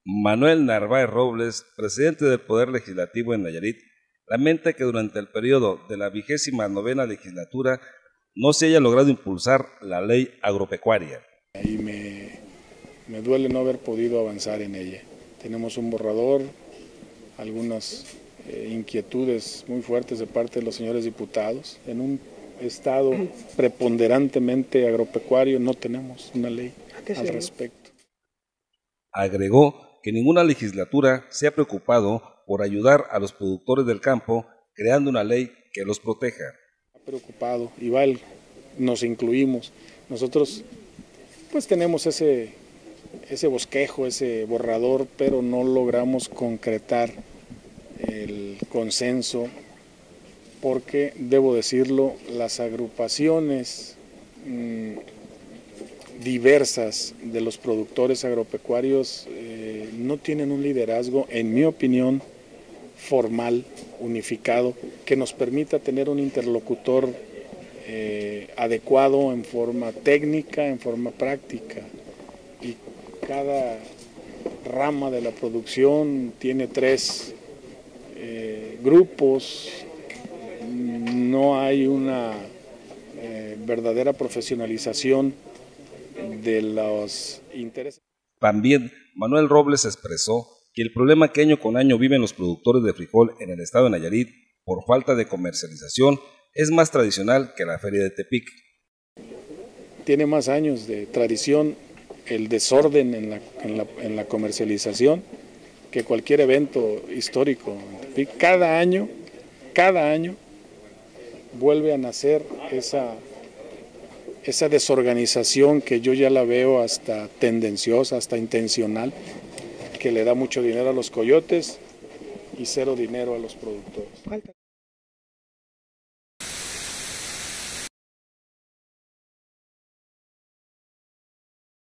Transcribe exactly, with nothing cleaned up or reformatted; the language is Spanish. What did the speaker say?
Manuel Narváez Robles, presidente del Poder Legislativo en Nayarit, lamenta que durante el periodo de la vigésima novena legislatura no se haya logrado impulsar la ley agropecuaria. Y me, me duele no haber podido avanzar en ella. Tenemos un borrador, algunas eh, inquietudes muy fuertes de parte de los señores diputados. En un estado preponderantemente agropecuario no tenemos una ley al respecto. Agregó que ninguna legislatura se ha preocupado por ayudar a los productores del campo creando una ley que los proteja. Preocupado, igual nos incluimos. Nosotros pues tenemos ese, ese bosquejo, ese borrador, pero no logramos concretar el consenso porque, debo decirlo, las agrupaciones mmm, diversas de los productores agropecuarios eh, no tienen un liderazgo, en mi opinión, formal, unificado, que nos permita tener un interlocutor eh, adecuado en forma técnica, en forma práctica. Y cada rama de la producción tiene tres eh, grupos, no hay una eh, verdadera profesionalización de los intereses. También Manuel Robles expresó que el problema que año con año viven los productores de frijol en el estado de Nayarit por falta de comercialización es más tradicional que la feria de Tepic. Tiene más años de tradición el desorden en la, en la, en la comercialización que cualquier evento histórico. Cada año, cada año vuelve a nacer esa esa desorganización que yo ya la veo hasta tendenciosa, hasta intencional, que le da mucho dinero a los coyotes y cero dinero a los productores.